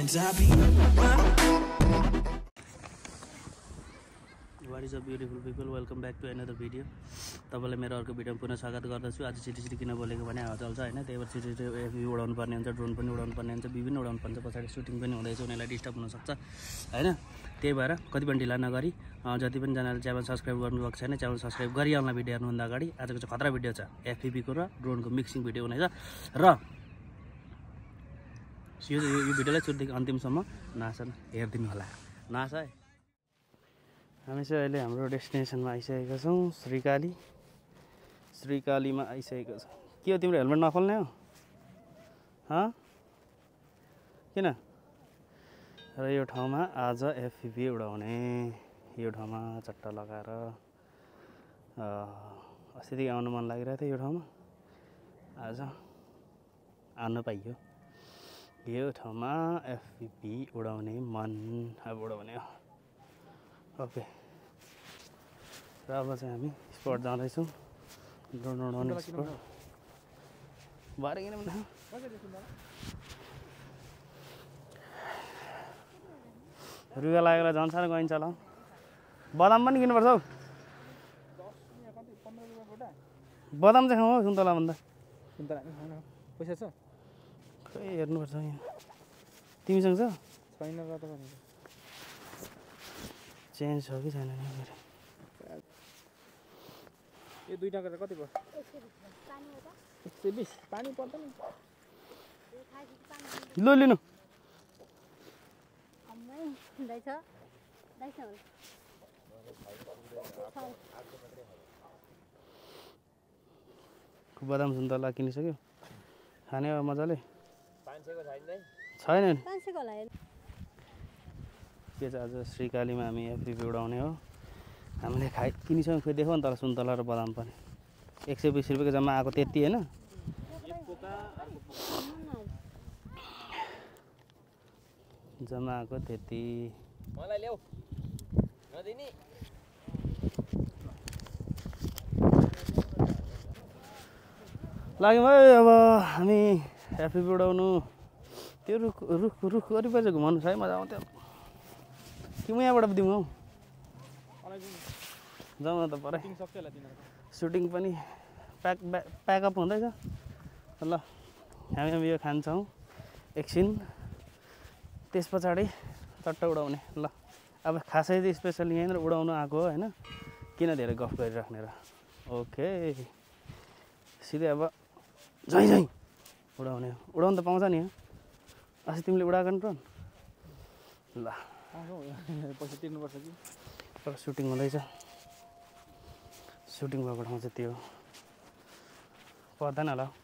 What is up beautiful people, welcome back to another video. तपाईलाई मेरो अर्को भिडियोमा पुनः स्वागत गर्दछु। आज छिटो किन बोलेको भने हावा चल्छ हैन, त्यही भएर छिटो एफपी उडाउनु पर्ने हुन्छ, ड्रोन पनि उडाउनु पर्ने हुन्छ, विभिन्न उडाउनु पर्छ, पछाडी सुटिङ पनि हुँदैछ, उनीलाई डिस्टर्ब हुन सक्छ हैन। त्यही भएर कति पनि ढिला नगरी जति पनि जनाले च्यानल सब्स्क्राइब गर्नुभएको छैन च्यानल सब्स्क्राइब गरिहाल्न। भिडियो हेर्नुभन्दा अगाडि आजको चाहिँ खतरा भिडियो छ, एफपी को र ड्रोनको मिक्सिङ भिडियो हुनेछ र यो भिडियोलाई सुरुदेखि अन्तिमसम्म नआसन हेर्दिनु होला। नआस है। हामी चाहिँ अहिले हाम्रो डेस्टिनेसनमा आइसकेका छौँ, श्रीकालीमा आइसकेको छ। के हो तिम्रो हेलमेट नखोल्ने हो किन? र यो ठाउँमा आज एफपी उडाउने, यो ठाउँमा चट्टा लगाएर अस्तिदेखि आउनु मन लागिरहेको थियो। यो ठाउँमा आज आउनु पाइयो। यो ठाउँमा एफपी उडाउने मन, अब उडाउने हो। ओके, र अब चाहिँ हामी स्पट जाँदैछौँ, ड्रोन उडाउने स्पट। भरे किन भन्दा रुगा लागेर झन् साह्रो गइन्छ होला। बदाम पनि किन्नुपर्छ हौ। बदाम चाहिँ खाउँ हौ, सुन्तला भन्दा। पैसा छ? खै हेर्नुपर्छ यहाँ। तिमीसँग छ? छैन र त भने चेन्ज छ कि छैन नि मेरो। यो 2 टका कति भयो? 120। पानी पर्दैन लो लिनु। बदाम सुन्तला किनिसक्यो, खाने हो मजाले। 500 को छैन नि। 500 को होला। के चाहिँ आज श्रीकालीमा हामी एफपी उडाउने हो। हामीले किनिसक्यौँ, फेरि देखाउँ नि तल सुन्तला र बदाम पनि। 120 रुपियाँको जम्मा आएको त्यति होइन। जम्मा आएको त्यति। मलाई ल्याऊ नदिनी। लाग्यौँ है। अब हामी एफपी उडाउनु। त्यो रुख वरिपरि घुमाउनु छ है, मजा आउँथ्यो। कि म यहाँबाट दिउँ हौ? जाउँ न त परे। सुटिङ पनि प्याकअप हुँदैछ। ल हामी अब यो खान्छौँ एकछिन, त्यस पछाडि चट्ट उडाउने। ल अब खासै चाहिँ स्पेसली यहीँनिर उडाउनु आएको हो होइन, किन धेरै गफ गरिराख्ने र। ओके, सिधै अब झैँ उडाउने। उडाउनु त पाउँछ नि। अस्ति तिमीले उडाएको नि ड्रोन। ल पैसा तिर्नुपर्छ कि? अब सुटिङ हुँदैछ, सुटिङ भएको ठाउँ चाहिँ त्यो पर्दैन होला।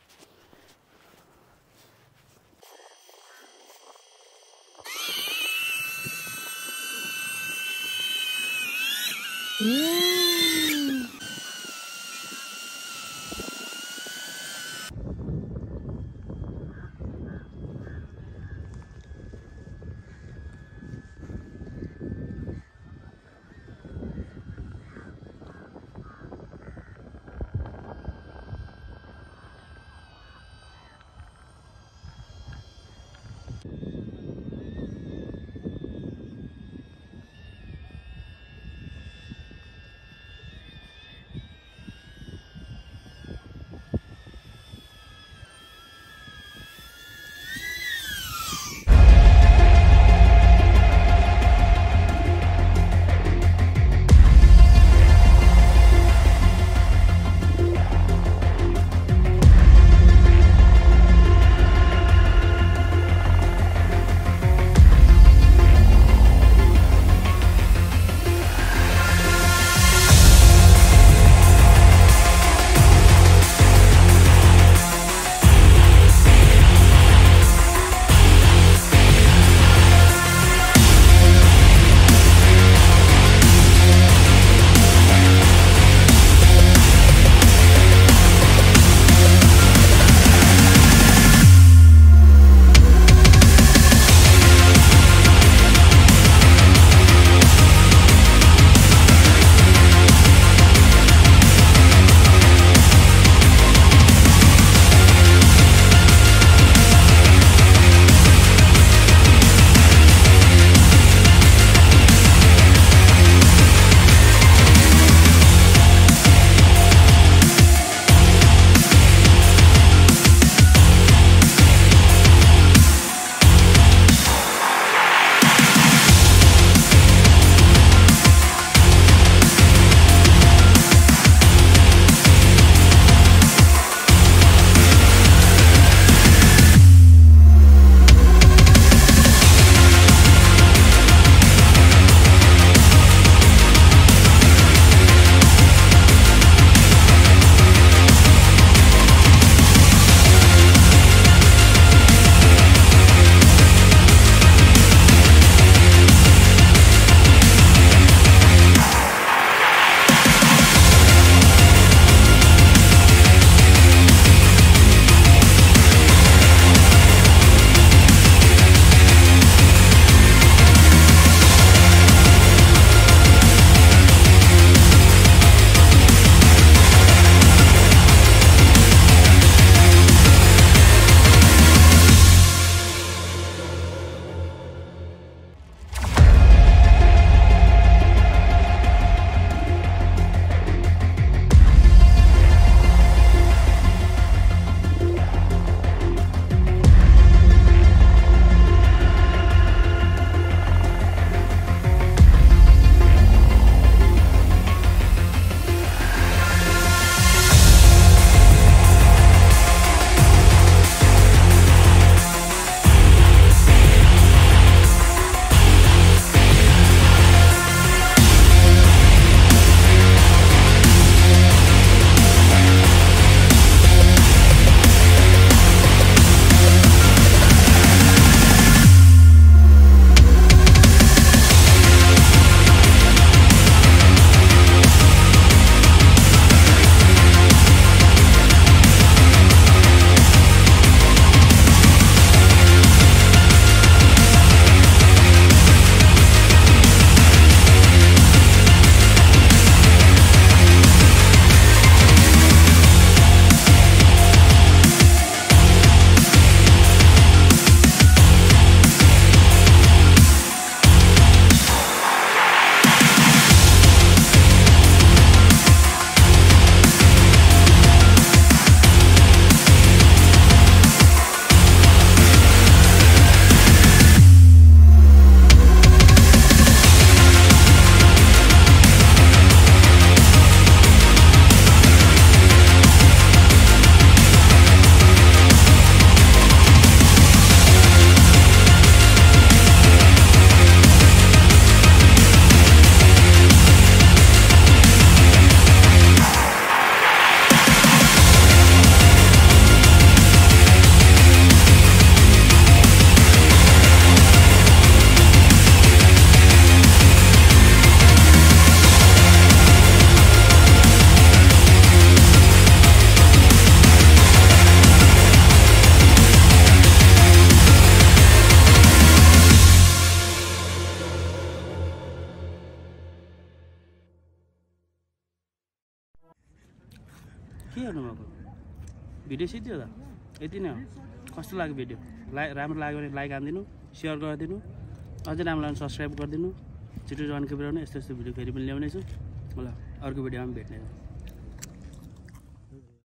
के गर्नुभएको भिडियो सिद्धि हो त यति नै हो कस्तो लाग्यो भिडियो राम्रो लाग्यो भने लाइक हानिदिनु सेयर गरिदिनु अझै राम्रो लाग्यो भने सब्सक्राइब गरिदिनु छिटो जानकारी गराउनु यस्तो भिडियो फेरि पनि ल्याउनेछु ल अर्को भिडियोमा भेट्ने